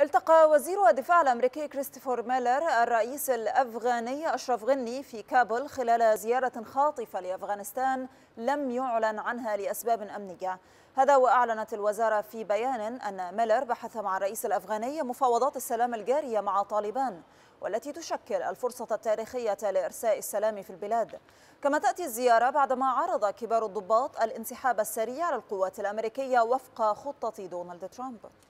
التقى وزير الدفاع الأمريكي كريستوفر ميلر الرئيس الأفغاني أشرف غني في كابول خلال زيارة خاطفة لأفغانستان لم يعلن عنها لأسباب أمنية. هذا وأعلنت الوزارة في بيان أن ميلر بحث مع الرئيس الأفغاني مفاوضات السلام الجارية مع طالبان، والتي تشكل الفرصة التاريخية لإرساء السلام في البلاد. كما تأتي الزيارة بعدما عرض كبار الضباط الانسحاب السريع للقوات الأمريكية وفق خطة دونالد ترامب.